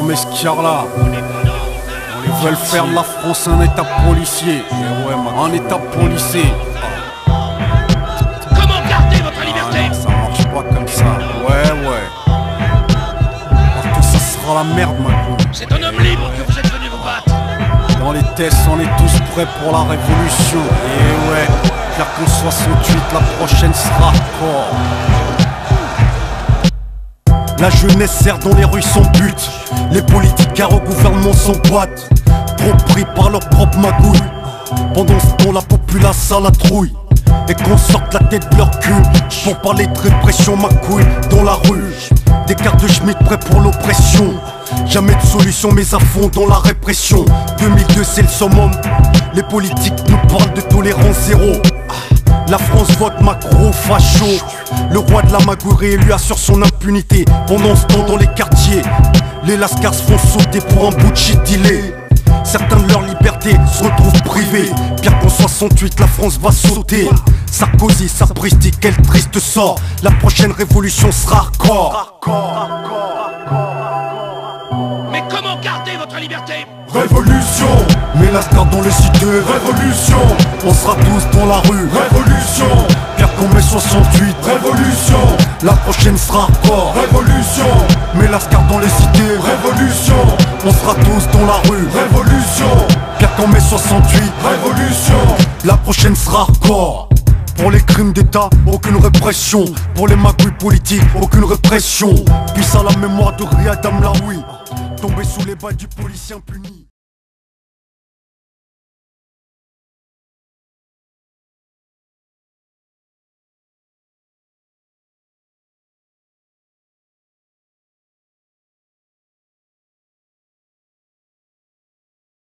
Mesquiarla. Ils veulent faire de la France un état policier. Un état policier. Comment garder votre liberté? Non, ça marche pas comme ça. Ouais. Parce que ça sera la merde, ma couille. C'est un homme libre que vous êtes venu vous battre. Dans les tests, on est tous prêts pour la révolution. Et ouais, car qu'en 68, la prochaine sera hardcore. La jeunesse sert dans les rues sans but. Les politiques au gouvernement sont boîte. Trop pris par leur propre magouille. Pendant ce temps, la populace a la trouille. Et qu'on sorte la tête de leur cul pour parler de répression, ma couille, dans la rue. Des cartes de Schmitt prêts pour l'oppression. Jamais de solution, mais à fond dans la répression. 2002, c'est le summum. Les politiques nous parlent de tolérance zéro. La France vote Macron facho. Le roi de la magouille réélu assure son impunité. Pendant ce temps dans les quartiers, les lascars se font sauter pour un bout de shit dealé. Certains de leur liberté se retrouvent privés. Pire qu'en 68, la France va sauter. Sarkozy, Sapristi, quel triste sort. La prochaine révolution sera hardcore. Mais comment garder votre liberté? Révolution, Mais lascars dans les cités. révolution, On sera tous dans la rue. révolution, Pire qu'en mai 68. révolution, La prochaine sera hardcore. révolution, Mais lascars dans les cités. révolution, On sera tous dans la rue. révolution, Pire qu'en mai 68. révolution. La prochaine sera hardcore. Pour les crimes d'état, aucune répression. Pour les magouilles politiques, aucune répression. Puis à la mémoire de Riyad Amlaoui, tombé sous les balles du policier impuni.